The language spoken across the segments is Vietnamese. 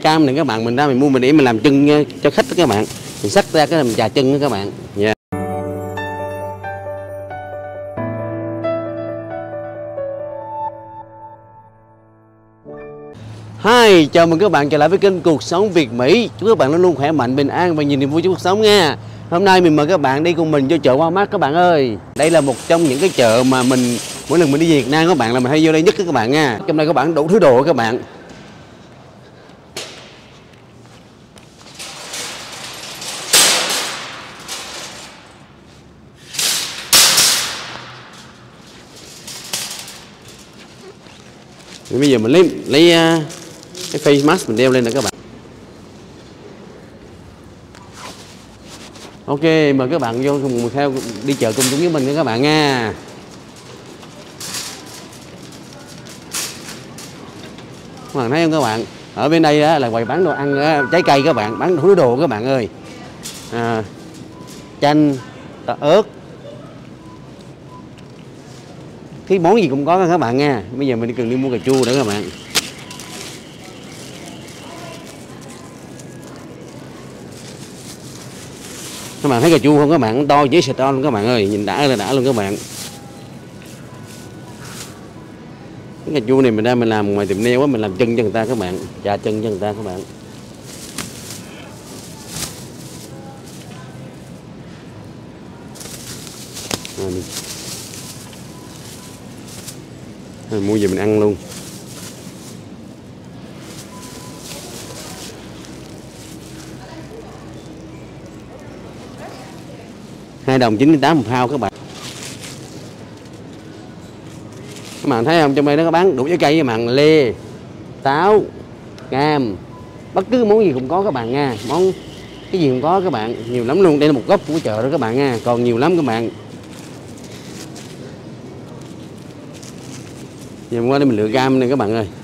cam này các bạn, mình ra mình mua mình để mình làm chân cho khách đó các bạn. Mình xắt ra cái làm trà chân đó các bạn. Yeah. Hi, chào mừng các bạn trở lại với kênh Cuộc Sống Việt Mỹ. Chúc các bạn luôn luôn khỏe mạnh, bình an và nhiều niềm vui trong cuộc sống nha. Hôm nay mình mời các bạn đi cùng mình vô chợ Walmart các bạn ơi. Đây là một trong những cái chợ mà mình mỗi lần mình đi về Việt Nam các bạn là mình hay vô đây nhất các bạn nha. Trong đây các bạn đủ thứ đồ các bạn. Thì bây giờ mình lấy cái face mask mình đeo lên nè các bạn. Ok, mời các bạn vô cùng theo đi chợ cùng chúng với mình nha các bạn nha. Các bạn thấy không các bạn? Ở bên đây đó là quầy bán đồ ăn trái cây các bạn, bán đủ thứ đồ các bạn ơi. Chanh, ớt. Cái món gì cũng có các bạn nha. Bây giờ mình cần đi mua cà chua nữa các bạn. Các bạn thấy cà chua không các bạn? To với xịt to luôn các bạn ơi, nhìn đã luôn các bạn. Cái cà chua này mình ra mình làm ngoài tiệm nail á, mình làm chân cho người ta các bạn, trà chân cho người ta các bạn. Mình mua về mình ăn luôn. $2.98 một thao các bạn. Các bạn thấy không, trong đây nó có bán đủ trái cây các bạn, lê, táo, cam, bất cứ món gì cũng có các bạn nha. Món cái gì cũng có các bạn, nhiều lắm luôn. Đây là một góc của chợ đó các bạn nha, còn nhiều lắm các bạn. Giờ qua đây mình lựa cam này các bạn ơi.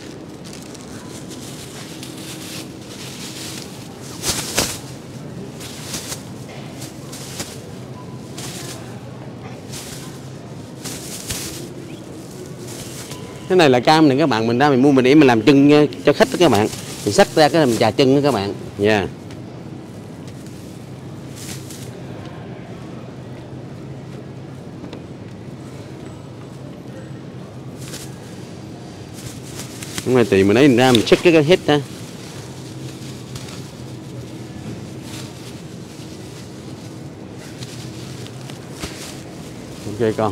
Cái này là cam này các bạn, mình ra mình mua mình để mình làm chân cho khách đó các bạn. Mình xắt ra cái làm trà chân đó các bạn. Nha. Hôm nay tùy mình lấy mình ra mình check cái hết ha. Ok con.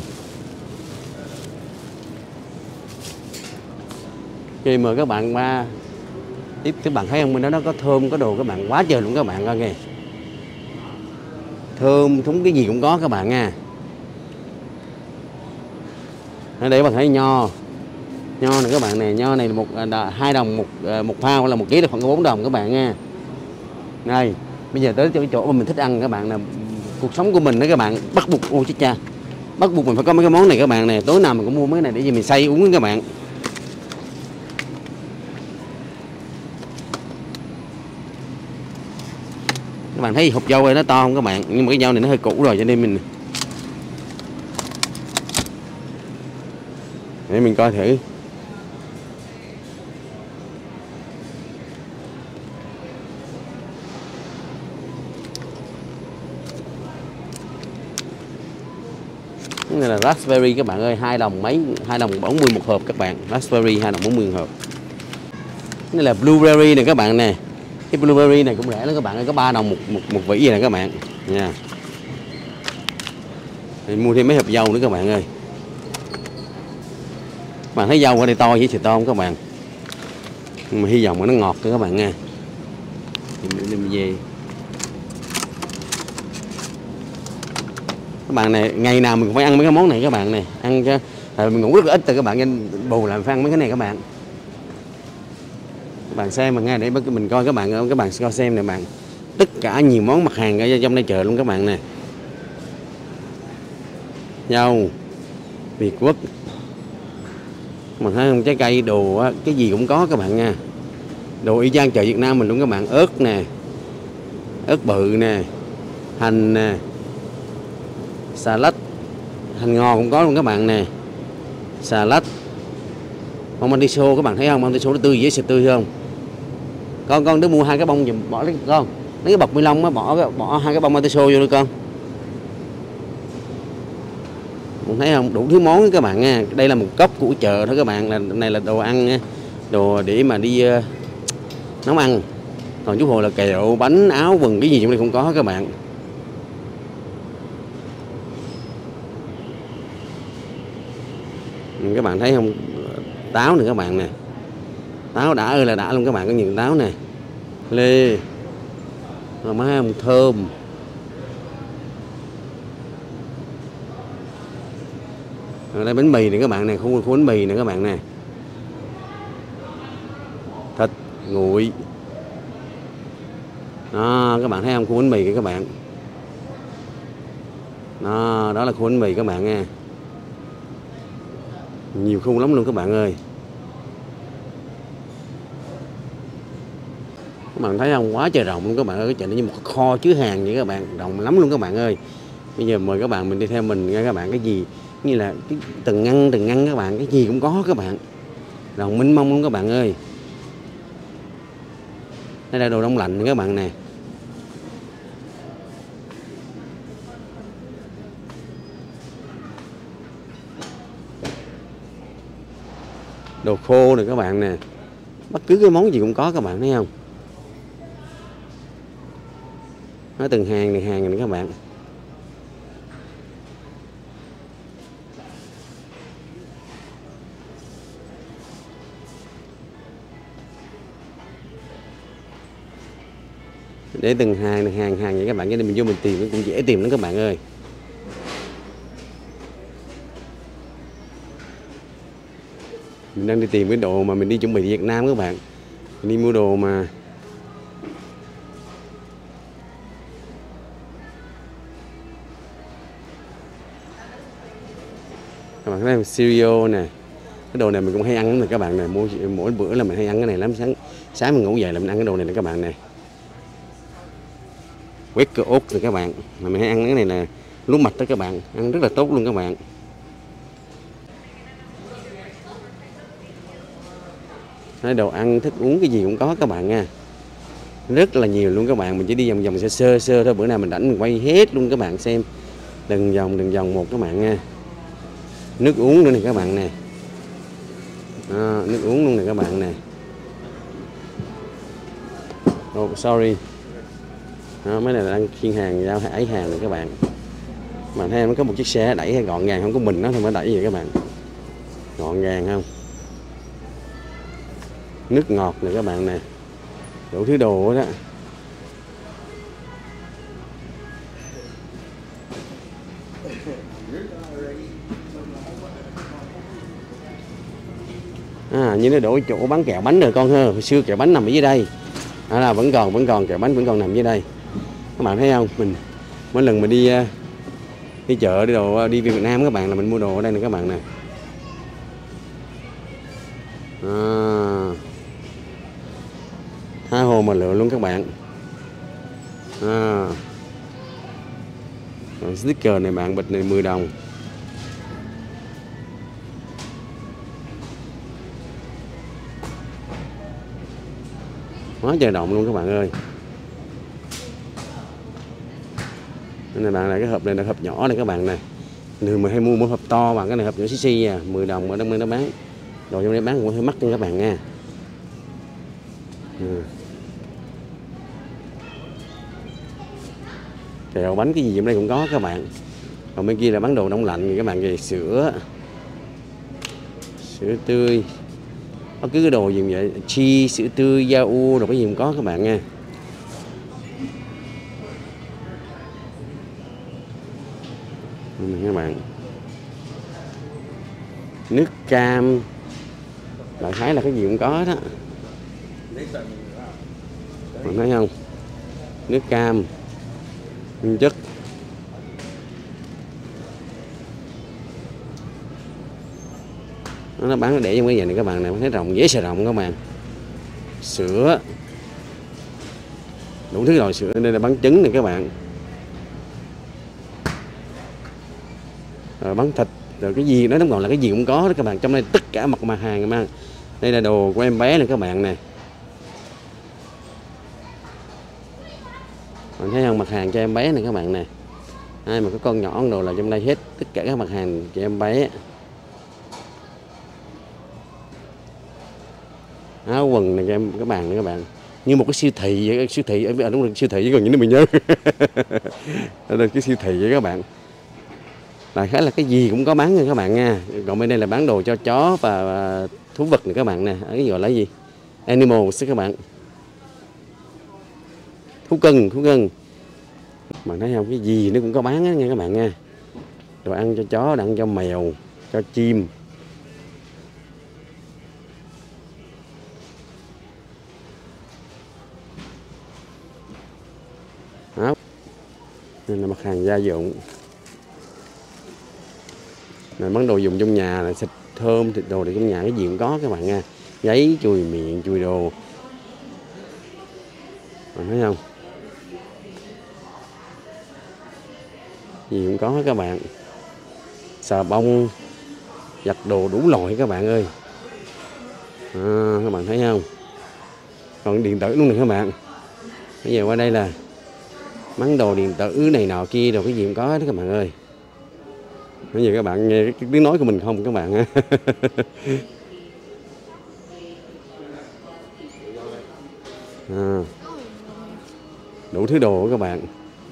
Ok, mời các bạn qua tiếp. Các bạn thấy không, bên đó nó có thơm có đồ các bạn, quá trời luôn các bạn coi kìa. Thơm thúng cái gì cũng có các bạn nha. Ở đây các bạn thấy nho này các bạn, này nho này là 2 đồng một phao, là 1 ký là khoảng 4 đồng các bạn nha. Đây bây giờ tới cái chỗ mà mình thích ăn các bạn, là cuộc sống của mình đó các bạn, bắt buộc ô chết cha, bắt buộc mình phải có mấy cái món này các bạn này. Tối nào mình cũng mua mấy cái này để gì mình xay uống các bạn. Các bạn thấy hộp dâu này nó to không các bạn, nhưng mà cái dâu này nó hơi cũ rồi cho nên mình để mình coi thử. Cái này là raspberry các bạn ơi, 2 đồng 40 một hộp các bạn. Raspberry 2 đồng 40 một hộp. Cái này là blueberry này các bạn nè. Cái blueberry này cũng rẻ lắm các bạn ơi, có 3 đồng một vỉ gì nè các bạn nha. Thì mua thêm mấy hộp dâu nữa các bạn ơi. Các bạn thấy dâu ở đây to với xịt to không các bạn, nhưng mà hy vọng mà nó ngọt cho các bạn nha. Thì mình về các bạn này, ngày nào mình cũng phải ăn mấy cái món này các bạn này, ăn cho mình ngủ rất là ít từ các bạn, nên bù lại phải ăn mấy cái này các bạn. Các bạn xem mà nghe để mình coi các bạn coi xem nè bạn, tất cả nhiều món mặt hàng ở trong đây chợ luôn các bạn nè. Dâu Việt Quốc, mà thấy không, trái cây đồ á, cái gì cũng có các bạn nha. Đồ y chang chợ Việt Nam mình luôn các bạn. Ớt nè, ớt bự nè, hành nè, xà lách, hành ngò cũng có luôn các bạn nè, xà lách, bông mantiso các bạn thấy không, mantiso nó tươi dễ xịt tươi không. Con đứa mua 2 cái bông giùm, bỏ lấy con lấy cái bọc ni lông á, bỏ 2 cái bông atiso vô đi con. Mình thấy không, đủ thứ món đó các bạn nha. Đây là một cốc của chợ thôi các bạn, là này là đồ ăn nha, đồ để mà đi nấu ăn. Còn chú Hồ là kẹo, bánh, áo, quần, cái gì trong đây cũng có các bạn. Các bạn thấy không, táo nữa các bạn nè, táo đã ơi là đã luôn các bạn, có nhiều táo nè, lê, má không thơm. Ở đây bánh mì này các bạn này, khu bánh mì này các bạn nè, thịt nguội. Đó, các bạn thấy không, khu bánh mì kìa các bạn. Đó là khu bánh mì các bạn nha. Nhiều khu lắm luôn các bạn ơi. Các bạn thấy không, quá trời rộng luôn các bạn ơi. Cái chợ nó như một kho chứa hàng vậy các bạn, rộng lắm luôn các bạn ơi. Bây giờ mời các bạn mình đi theo mình nha các bạn. Cái gì như là cái từng ngăn các bạn, cái gì cũng có các bạn, rộng mênh mông luôn các bạn ơi. Đây là đồ đông lạnh các bạn nè. Đồ khô này các bạn nè, bất cứ cái món gì cũng có các bạn thấy không. Nó từng hàng này các bạn. Để từng hàng vậy các bạn, cho nên mình vô mình tìm nó cũng dễ tìm lắm các bạn ơi. Mình đang đi tìm cái đồ mà mình đi chuẩn bị đi Việt Nam các bạn. Mình đi mua đồ mà các bạn thấy cereal nè, cái đồ này mình cũng hay ăn lắm các bạn này, mua mỗi bữa là mình hay ăn cái này lắm. Sáng mình ngủ dậy là mình ăn cái đồ này nè các bạn này. Quaker oats này các bạn, mà mình hay ăn cái này là lúa mạch đó các bạn, ăn rất là tốt luôn các bạn. Đồ ăn thức uống cái gì cũng có các bạn nha, rất là nhiều luôn các bạn. Mình chỉ đi vòng sơ thôi, bữa nào mình rảnh mình quay hết luôn các bạn xem, từng vòng một các bạn nha. Nước uống nữa này các bạn nè, nước uống luôn này các bạn nè. Oh, sorry. Đó, mấy này là đang khiêng hàng, giao ấy hàng này các bạn. Mà thấy nó có một chiếc xe đẩy gọn gàng, không có mình nó thôi mới đẩy vậy các bạn, gọn gàng không. Nước ngọt này các bạn nè, đủ thứ đồ đó. Như nó đổ chỗ bán kẹo bánh rồi con ha. Hồi xưa kẹo bánh nằm ở dưới đây, là vẫn còn kẹo bánh vẫn còn nằm dưới đây các bạn thấy không. Mình mỗi lần mình đi chợ đi Việt Nam các bạn là mình mua đồ ở đây nè các bạn nè. Tha hồ mà lựa luôn các bạn. Sticker này bạn, bịch này 10 đồng. Quá trời động luôn các bạn ơi. Đây này bạn, là cái hộp này là hộp nhỏ này các bạn này. Người mà hay mua một hộp to bằng cái này, hộp nhỏ xí 10 đồng mà nó bán. Đồ trong đây bán cũng hơi mắc nha các bạn nha. Kẹo bánh cái gì trong đây cũng có các bạn. Còn bên kia là bán đồ đông lạnh thì các bạn, về sữa tươi, có cứ cái đồ gì vậy, chi, sữa tươi, da u, rồi cái gì cũng có các bạn nha. Các bạn, nước cam, đại khái là cái gì cũng có đó. Bạn thấy không, nước cam nguyên chất. Nó bán để trong cái gì này các bạn này, thấy rộng, dễ xài rộng các bạn. Sữa, đủ thứ loại sữa. Đây là bán trứng này các bạn, rồi bán thịt, rồi cái gì đó, nó còn là cái gì cũng có đó các bạn. Trong đây tất cả mặt hàng mà. Đây là đồ của em bé này các bạn nè. Bạn thấy không, mặt hàng cho em bé này các bạn nè. Ai mà có con nhỏ đồ là trong đây hết, tất cả các mặt hàng cho em bé. Áo quần này cho em các bạn nữa các bạn. Như một cái siêu thị vậy, siêu thị ở đúng rồi, siêu thị còn những nơi mình nhớ. Ở đây cái siêu thị vậy các bạn. Đại khái là cái gì cũng có bán nha các bạn nha. Còn bên đây là bán đồ cho chó và thú vật này các bạn nè. Cái gọi là gì? Animals các bạn. Thú cưng. Bạn thấy không, cái gì nó cũng có bán nha các bạn nha. Đồ ăn cho chó, đồ ăn cho mèo, cho chim. Đó. Đây là mặt hàng gia dụng. Này, bán đồ dùng trong nhà là xịt thơm, thịt đồ để trong nhà cái gì cũng có các bạn nha. Giấy chùi miệng, chùi đồ. Bạn thấy không? Gì cũng có các bạn. Xà bông, giặt đồ đủ loại các bạn ơi. Các bạn thấy không? Còn điện tử luôn nè các bạn. Bây giờ qua đây là bán đồ điện tử này nọ kia, đồ cái gì cũng có đó các bạn ơi. Bây giờ các bạn nghe cái tiếng nói của mình không các bạn? Đủ thứ đồ các bạn.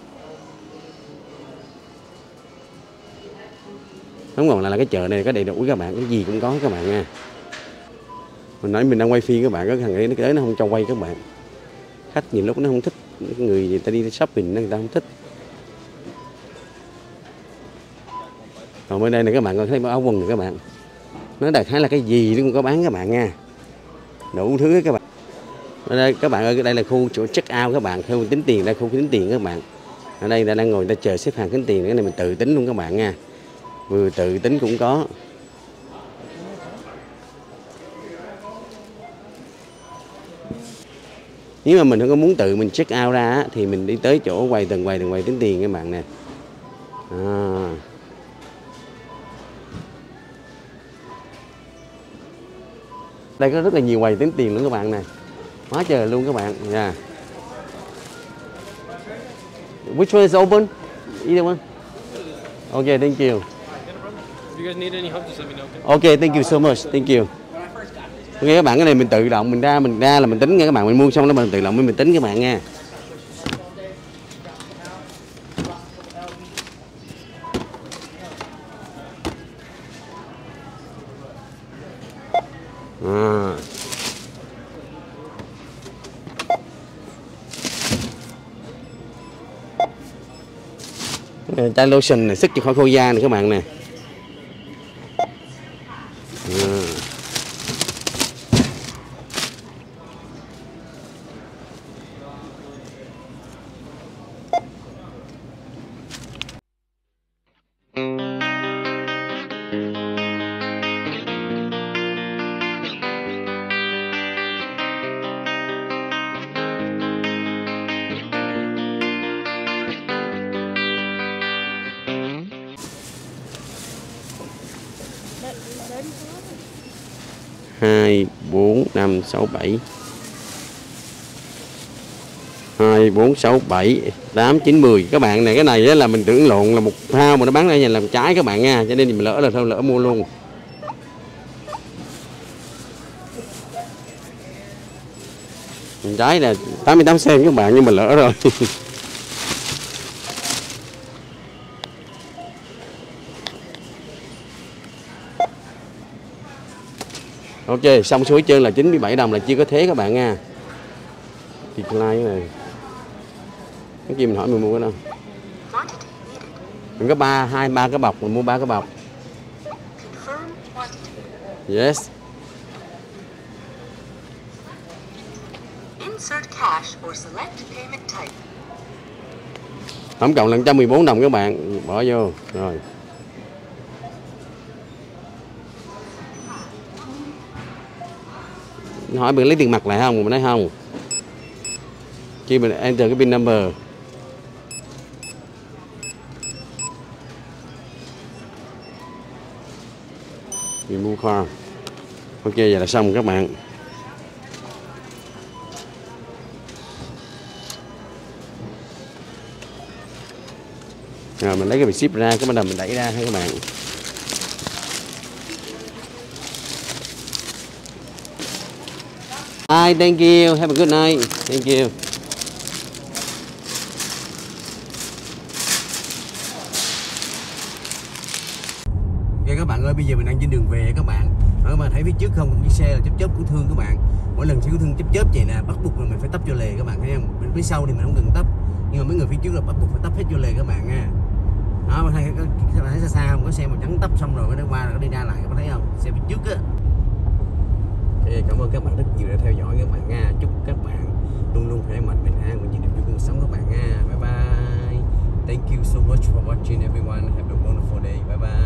Đúng rồi, là cái chợ này có đầy đủ các bạn, cái gì cũng có các bạn nha. Mình nói mình đang quay phim các bạn, có thằng ấy nó tới nó không cho quay các bạn. Khách nhiều lúc nó không thích, người ta đi shopping người ta không thích. Còn bên đây này các bạn còn thấy áo quần này các bạn. Nó đại khái là cái gì nó cũng có bán các bạn nha. Đủ thứ các bạn. Ở đây các bạn ơi, đây là khu chỗ check out các bạn, khu tính tiền, đây khu tính tiền các bạn. Ở đây đang ngồi ta chờ xếp hàng tính tiền, cái này mình tự tính luôn các bạn nha. Vừa tự tính cũng có. Nếu mà mình không có muốn tự mình check out ra thì mình đi tới chỗ quầy từng quầy tính tiền các bạn nè. Đây có rất là nhiều quầy tính tiền luôn các bạn nè. Quá trời luôn các bạn nha. Which one is open? Either one. Okay, thank you. If you guys need any help, just let me know. Okay, thank you so much. Thank you. Ok các bạn, cái này mình tự động mình ra là mình tính nha các bạn, mình mua xong đó mình tự động mình tính các bạn nha. Chai lotion này sức cho khỏi khô da này các bạn nè. Hai, 4, 5, 6, 7 2, 4, 6, 7, 8, 9, 10 các bạn này. Cái này là mình tưởng lộn là một thao mà nó bán đây làm trái các bạn nha, cho nên mình lỡ là thôi lỡ mua luôn. Trái là 88 cent các bạn, nhưng mà lỡ rồi. Ok, xong số trơn là 97 đồng là chưa có thế các bạn nha. Decline cái này. Cái gì mình hỏi mình mua cái đâu? Mình có 3 cái bọc, mình mua 3 cái bọc. Yes. Tổng cộng là 114 đồng các bạn, bỏ vô rồi. Hỏi mình lấy tiền mặt lại không, mình nói không. Khi mình enter cái pin number. Remove card. Ok, vậy là xong các bạn. Rồi mình lấy cái bịch ship ra, cái bắt đầu mình đẩy raให้các bạn. Hi, thank you. Have a good night. Thank you. Okay, các bạn ơi, bây giờ mình đang trên đường về các bạn. Các bạn thấy phía trước không, cái xe là chớp cứu thương các bạn. Mỗi lần xe cứu thương chớp vậy nè, bắt buộc là mình phải tấp vô lề các bạn thấy không? Bên phía sau thì mình không cần tấp, nhưng mà mấy người phía trước là bắt buộc phải tấp hết vô lề các bạn nha. Đó, mình thấy các bạn thấy xa xa không? Có xe màu trắng tấp xong rồi nó qua rồi nó đi ra lại, các bạn thấy không? Xe phía trước á. Okay, cảm ơn các bạn rất nhiều đã theo dõi các bạn nha. Chúc các bạn luôn luôn khỏe mạnh, bình an và nhiều niềm vui cuộc sống các bạn nha. Bye bye. Thank you so much for watching everyone. Have a wonderful day. Bye bye.